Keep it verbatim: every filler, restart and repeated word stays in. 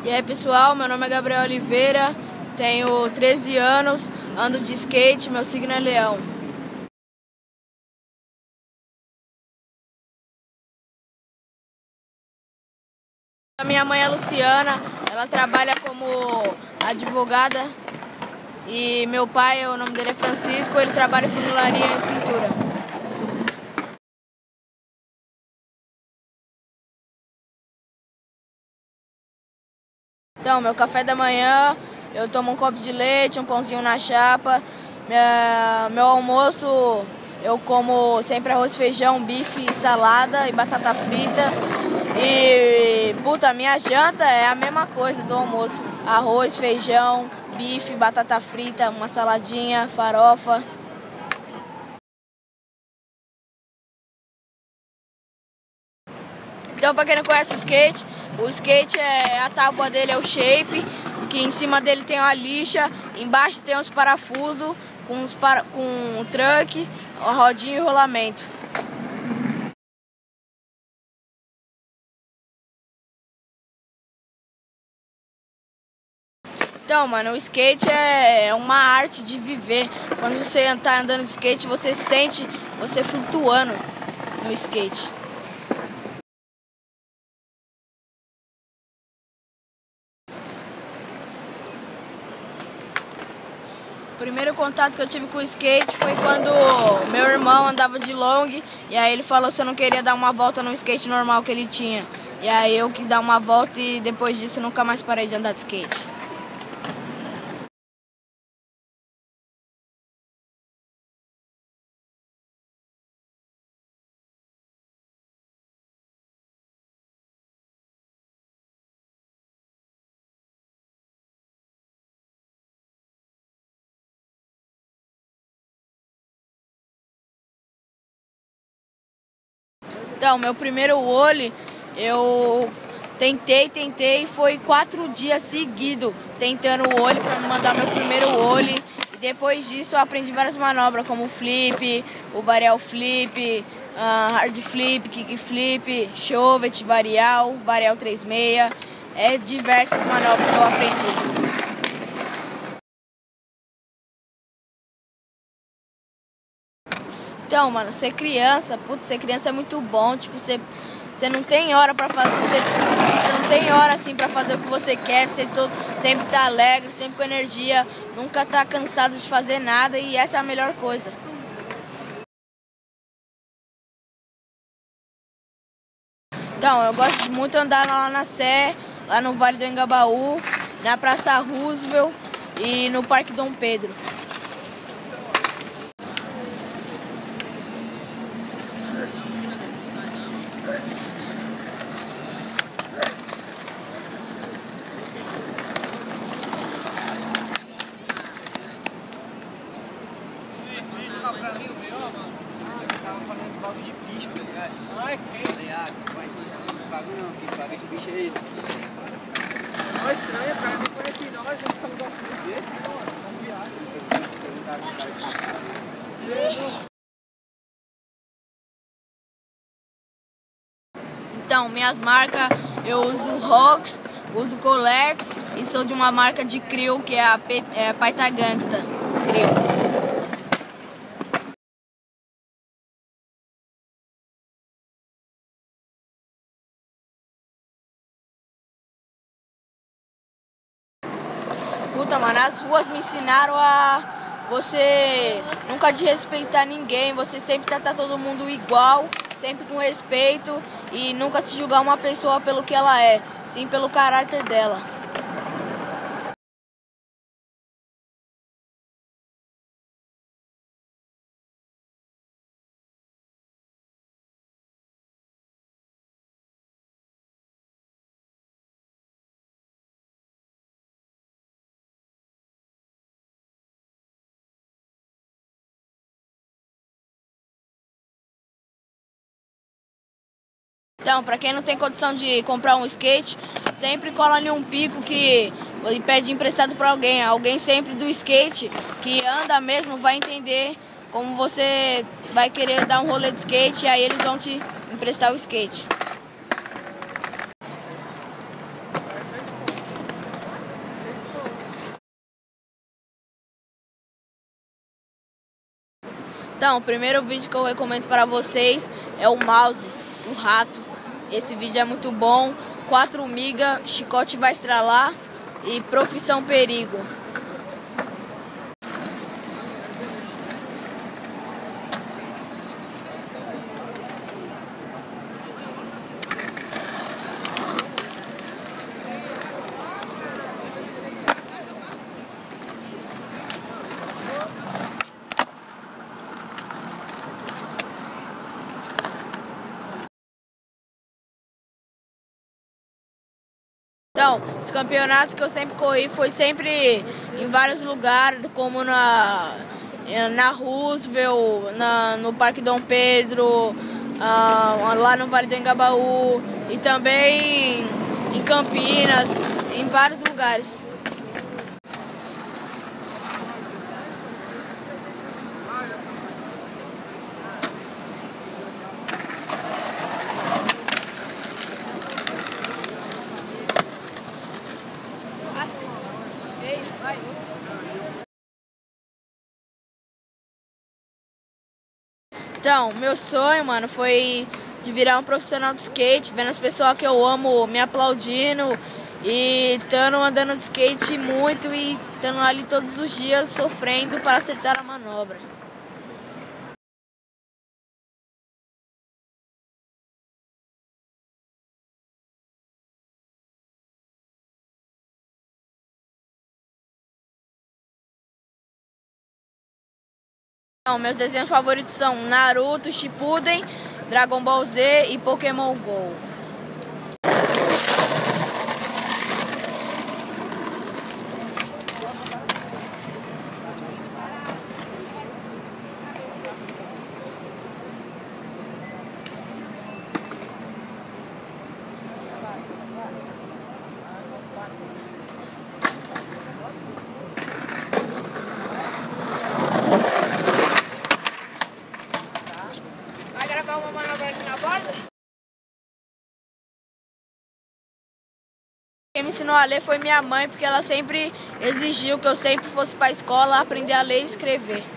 E aí pessoal, meu nome é Gabriel Oliveira, tenho treze anos, ando de skate, meu signo é Leão. A minha mãe é Luciana, ela trabalha como advogada e meu pai, o nome dele é Francisco, ele trabalha em funilaria e pintura. Então, meu café da manhã, eu tomo um copo de leite, um pãozinho na chapa. Minha, meu almoço, eu como sempre arroz, feijão, bife, salada e batata frita. E, puta, minha janta é a mesma coisa do almoço. Arroz, feijão, bife, batata frita, uma saladinha, farofa. Então, pra quem não conhece o skate, o skate, é a tábua dele é o shape, que em cima dele tem uma lixa, embaixo tem os parafusos com, os para, com um truck, a rodinha e o rolamento. Então, mano, o skate é uma arte de viver. Quando você tá andando de skate, você sente você flutuando no skate. O primeiro contato que eu tive com o skate foi quando meu irmão andava de long e aí ele falou se eu não queria dar uma volta no skate normal que ele tinha. E aí eu quis dar uma volta e depois disso nunca mais parei de andar de skate. Então, meu primeiro ollie, eu tentei, tentei e foi quatro dias seguidos tentando o ollie para me mandar meu primeiro ollie. E depois disso eu aprendi várias manobras como o flip, o varial flip, uh, hard flip, kick flip, chovet, varial, varial três seis, é diversas manobras que eu aprendi. Então, mano, ser criança, putz, ser criança é muito bom, tipo, você, você não tem hora pra fazer, você, você não tem hora assim pra fazer o que você quer, você todo, sempre tá alegre, sempre com energia, nunca tá cansado de fazer nada e essa é a melhor coisa. Então, eu gosto de muito andar lá na Sé, lá no Vale do Engabaú, na Praça Roosevelt e no Parque Dom Pedro. Tava falando de bagulho de bicho, tá ligado? Ai, que? Falei, ah, vai esse bagulho não, que paga esse bicho aí. Não é estranho, cara, nem conheci nós, a gente tá no bagulho desse, mano, vamos viagem. Então, minhas marcas, eu uso Rox, uso Colex e sou de uma marca de Crew que é a é Paita Gangsta Crew. Puta, mano, as ruas me ensinaram a você nunca desrespeitar ninguém, você sempre tratar todo mundo igual, sempre com respeito e nunca se julgar uma pessoa pelo que ela é, sim pelo caráter dela. Então, pra quem não tem condição de comprar um skate, sempre cola ali um pico que pede emprestado pra alguém. Alguém sempre do skate que anda mesmo vai entender como você vai querer dar um rolê de skate e aí eles vão te emprestar o skate. Então, o primeiro vídeo que eu recomendo para vocês é o mouse, o rato. Esse vídeo é muito bom. Quatro migas, chicote vai estralar e profissão perigo. Então, os campeonatos que eu sempre corri foi sempre em vários lugares, como na, na Roosevelt, na, no Parque Dom Pedro, uh, lá no Vale do Engabaú e também em Campinas, em vários lugares. Então, meu sonho, mano, foi de virar um profissional de skate, vendo as pessoas que eu amo me aplaudindo e estando andando de skate muito e estando ali todos os dias sofrendo para acertar a manobra. Então, meus desenhos favoritos são Naruto, Shippuden, Dragon Ball Z e Pokémon Go. Uma manobra aqui na borda. Quem me ensinou a ler foi minha mãe, porque ela sempre exigiu que eu sempre fosse para a escola aprender a ler e escrever.